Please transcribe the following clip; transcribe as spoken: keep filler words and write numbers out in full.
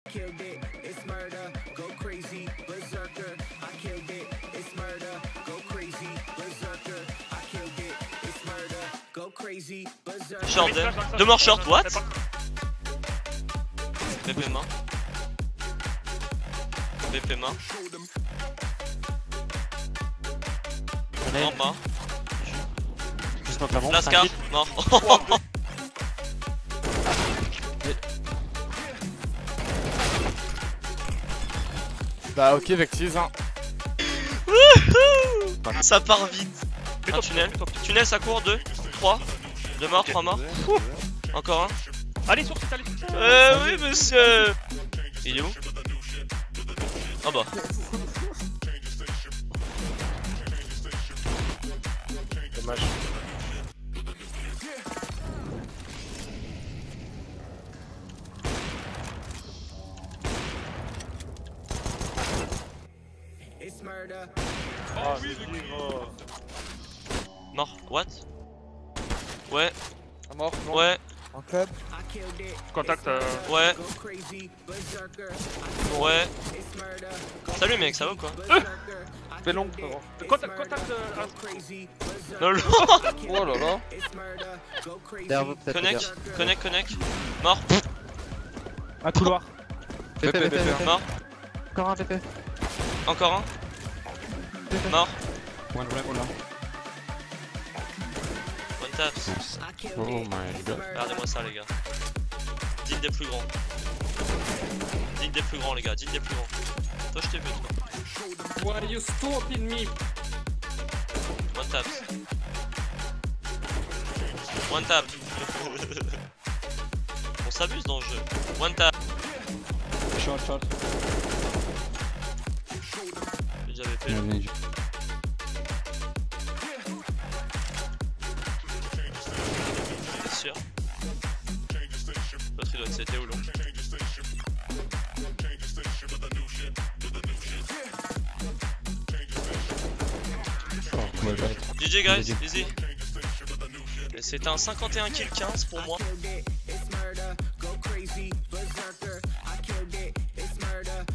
Short deux. Deux morts short, what? B P main. B P main. Mort mort. Lascar, mort. Bah ok Vectise hein. Ça part vite. Un tunnel. Tunnel ça court, deux, trois. Deux morts, trois morts. Encore un. Allez sur site, allez sur site. Euh oui monsieur. Il est où? Ah bah. Dommage. Oh oui, le gros. Mort, what? Ouais, Mort, non. ouais, En club. Contact. Euh... ouais. Ouais. Salut mec, ça va ou quoi? Fais long. Contact, contact. Euh... Lol. Oh là là. Derrière vous peut-être. Connect, connect, connect. Mort, Un couloir. B P, B P. mort. Encore un V P. Encore un. Mort. One right, one là. One taps. Oh my god. Regardez-moi ça les gars. Digne des plus grands. Digne des plus grands les gars, digne des plus grands. Toi je t'ai vu toi. Why you stopping me? One taps. One tap. On s'abuse dans le jeu. One tap. Short, short. J'ai déjà V P. C'est sûr. L'autre il doit être C T ou long. G G guys, easy. C'est un cinquante et un kill quinze pour moi.